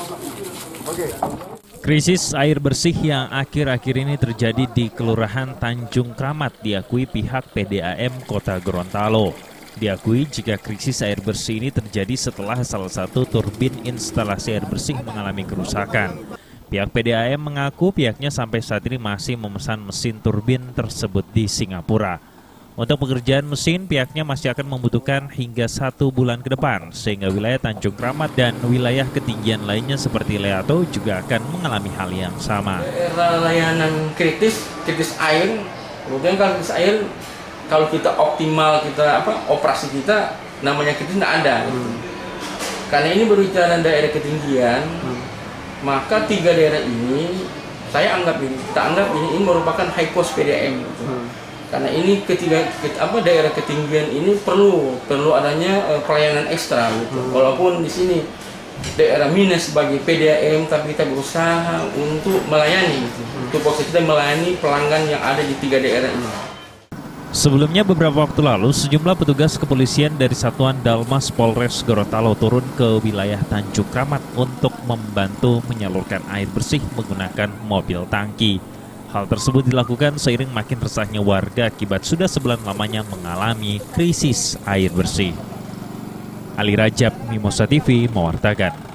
Krisis air bersih yang akhir-akhir ini terjadi di Kelurahan Tanjung Kramat diakui pihak PDAM Kota Gorontalo. Diakui jika krisis air bersih ini terjadi setelah salah satu turbin instalasi air bersih mengalami kerusakan. Pihak PDAM mengaku pihaknya sampai saat ini masih memesan mesin turbin tersebut di Singapura. Untuk pekerjaan mesin, pihaknya masih akan membutuhkan hingga 1 bulan ke depan, sehingga wilayah Tanjung Kramat dan wilayah ketinggian lainnya seperti Leato juga akan mengalami hal yang sama. Layanan kritis air, kemudian kalau kritis air, kalau kita optimal, operasi kita, namanya kritis tidak ada. Karena ini berbicara daerah ketinggian, maka 3 daerah ini, kita anggap ini merupakan high cost PDAM. Karena ini daerah ketinggian ini perlu adanya pelayanan ekstra gitu. Walaupun di sini daerah minus sebagai PDAM, tapi kita berusaha untuk melayani gitu. Untuk proses kita melayani pelanggan yang ada di 3 daerah ini. Sebelumnya beberapa waktu lalu sejumlah petugas kepolisian dari Satuan Dalmas Polres Gorontalo turun ke wilayah Tanjung Kramat untuk membantu menyalurkan air bersih menggunakan mobil tangki. Hal tersebut dilakukan seiring makin resahnya warga akibat sudah sebulan lamanya mengalami krisis air bersih. Ali Rajab, Mimosa TV, mewartakan.